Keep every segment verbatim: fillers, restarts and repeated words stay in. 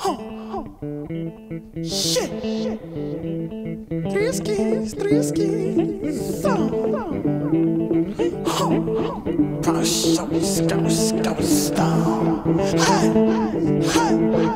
Shit. Three skis, three skis. So. Push, go, go, go, down. Hey, hey,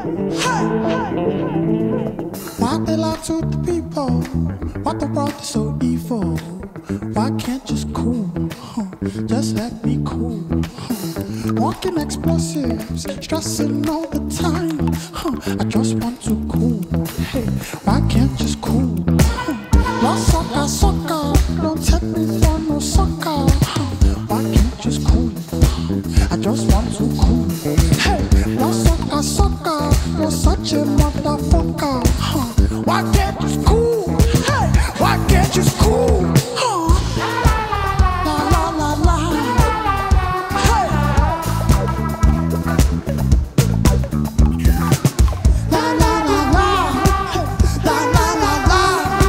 hey. Why they lie to the people? Why the world is so evil? Why can't just cool? Just let me cool. Walking explosives, stressing all the time. I just want to cool. Hey, why can't just cool? No sucker, sucker, don't take me for no sucker. Why can't just cool? I just want to cool. Hey, no sucker, sucker, you're such a motherfucker. Why can't just cool? Hey, why can't just cool? La la la la. Hey. La la la la. La la la la.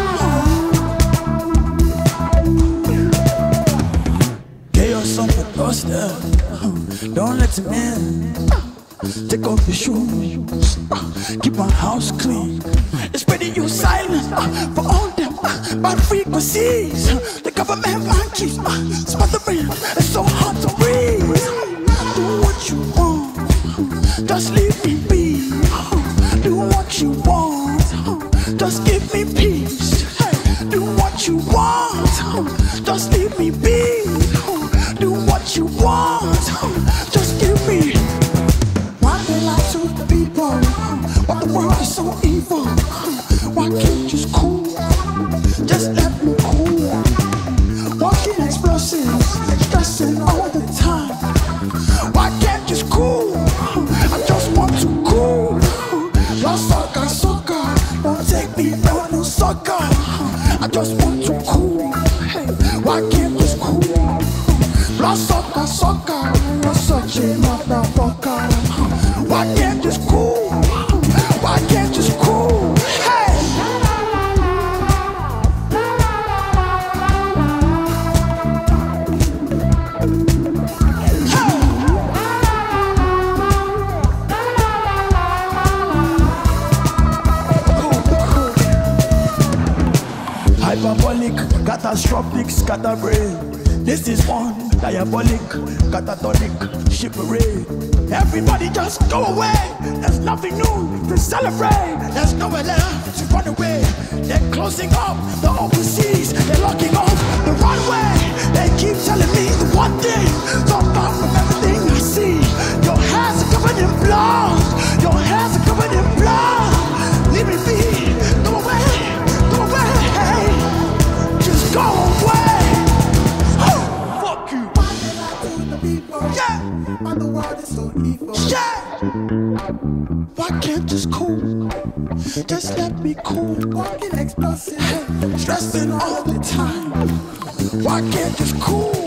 Get your son for doorstep. Don't let him in. Take off your shoes. Keep my house clean. It's pretty you silent for all them bad frequencies. The government monkeys smothering. It's so hard to breathe. Do what you want. Just leave me be. Do what you want. Just give me peace. Do what you want. Just leave me be. Do what you want. Just give me. Why they lie to the people? Why the world is so evil? Why can't you just cool? Just let me cool. Walking explosives, stressing all the time. Why can't you just cool? I just want to cool. No sucker, sucker, don't take me for no sucker. I just want to cool. Hey, why can't you just cool? No sucker, sucker, you're such a motherfucker. Why can't you just cool? Why can't you just cool? Hey! Hyperbolic, catastrophic, scatterbrain. This is one diabolic, catatonic, shipwreck. Everybody just go away. There's nothing new to celebrate. There's nowhere left to run away. They're closing up the open seas. They're locking off the runway. They keep telling me the one thing. Talk about from everything I see. Your hands are covered in blood. Your hands are covered in blood. Leave me be. Go away. Go away. Just go away. Yeah. Why the world is so evil? Yeah. Why can't just cool? Just let me cool. Walking explosive, stressing all the time. Why can't just cool?